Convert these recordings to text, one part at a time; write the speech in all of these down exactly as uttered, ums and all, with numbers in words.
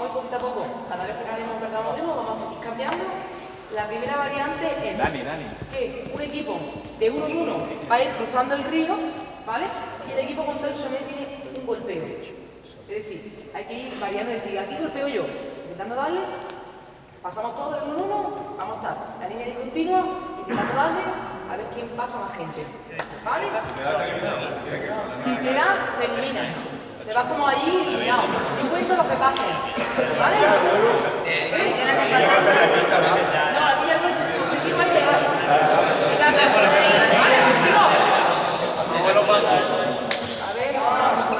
ir poquito a poco. Cada vez que ganemos o perdamos uno, vamos a ir cambiando. La primera variante es Dani, Dani. que un equipo de uno en uno va a ir cruzando el río, ¿vale? Y el equipo contrario solamente tiene un golpeo. Es decir, hay que ir variando, es decir, aquí golpeo yo, intentando darle, pasamos todos de uno en uno, vamos a estar la línea discontinua, intentando darle, a ver quién pasa más gente. ¿Vale? Si te da, te eliminas. Te vas como allí eliminado. Yo cuento lo que pase. ¿Vale? ¿Eh? No, aquí ya cuento. Aquí va a llegar. ¿Vale? Chicos. A ver, vamos.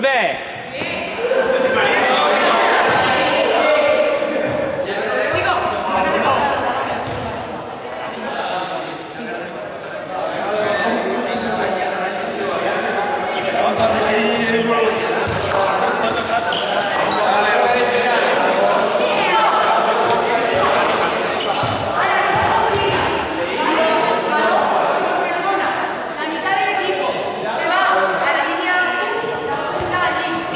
Lourdes. La mitad del equipo se va a la línea azul y está allí.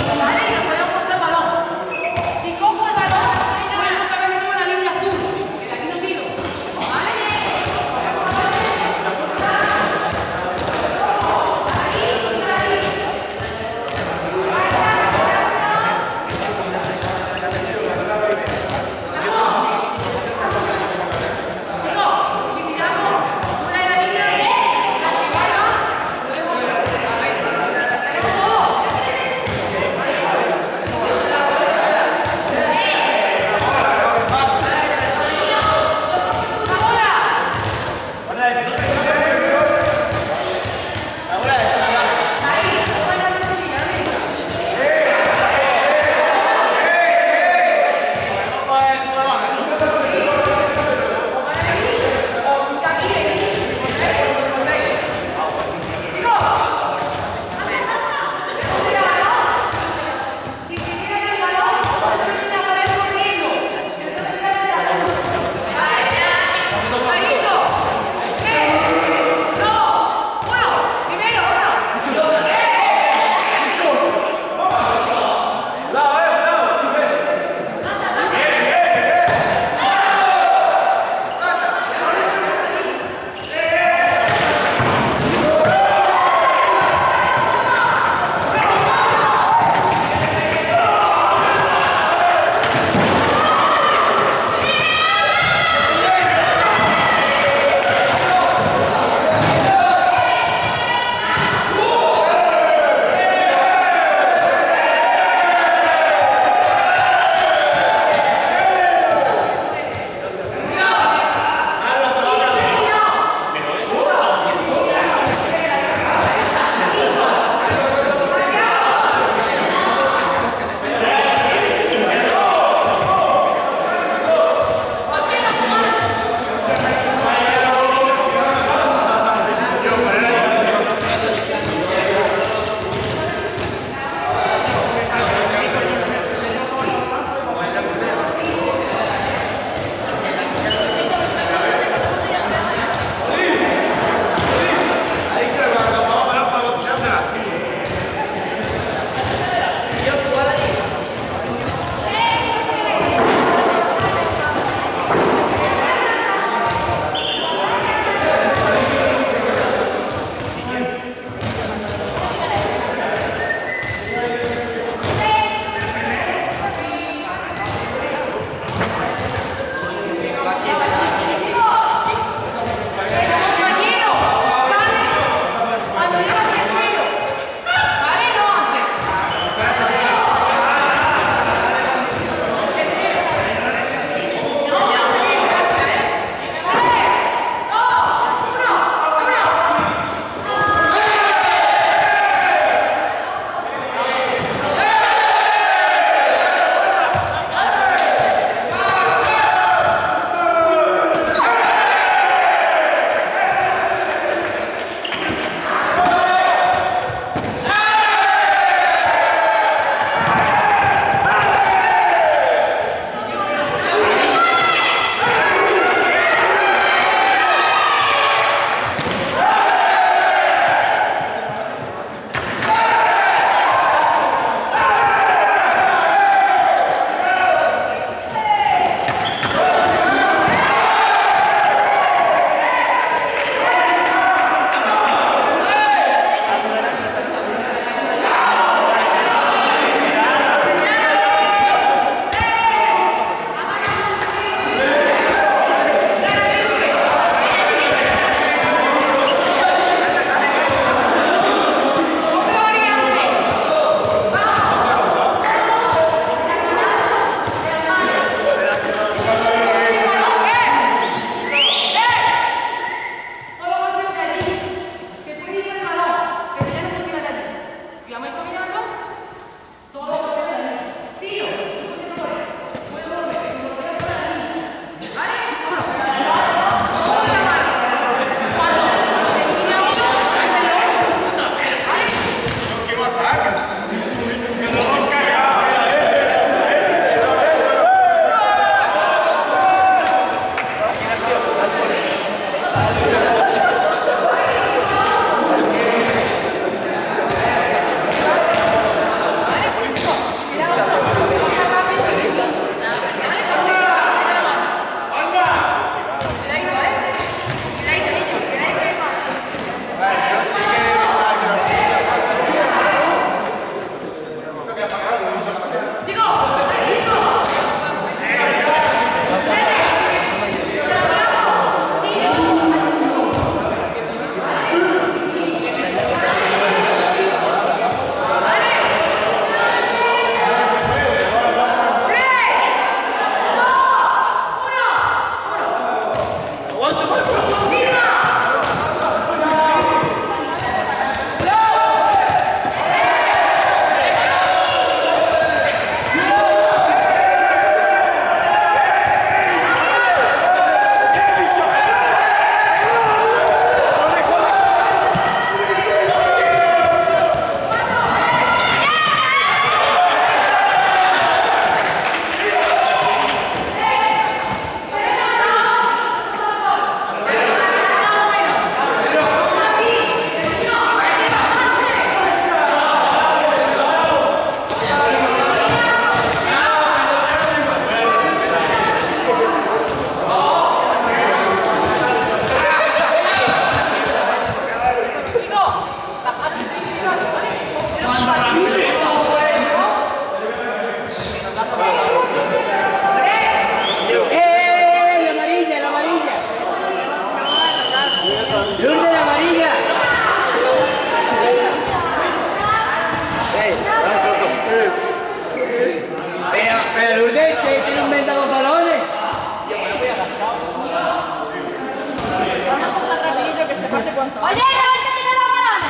Oye, levántate de la balona.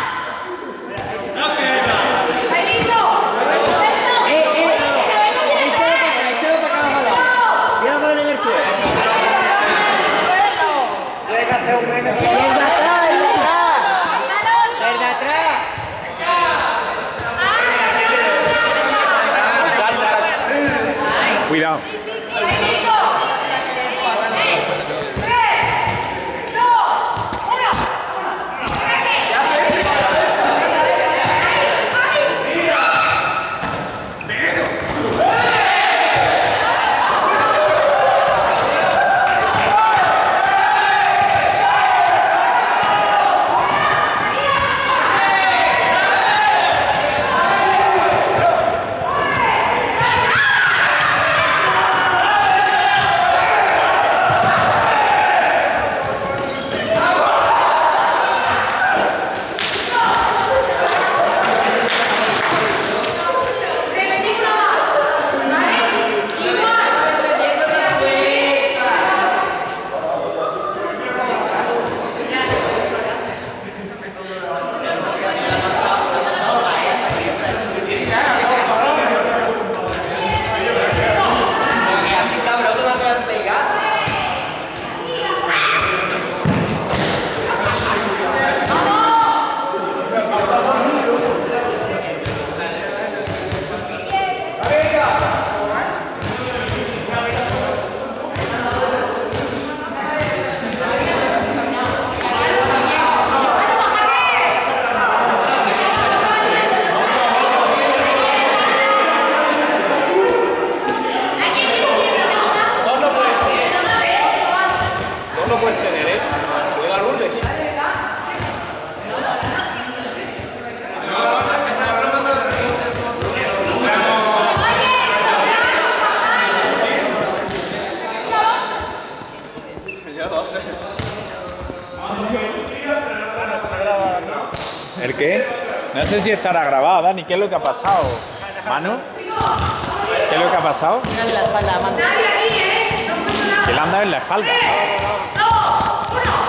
¿Ahí listo? Eh, eh, ese de para acá, ese de para acá la balona. Mira la balona en el suelo. El de atrás, el de atrás. El de atrás. Cuidado. ¿El qué? No sé si estará grabado, Dani. ¿Qué es lo que ha pasado? ¿Manu? ¿Qué es lo que ha pasado? En la espalda, Manu. Que le han dado en la espalda.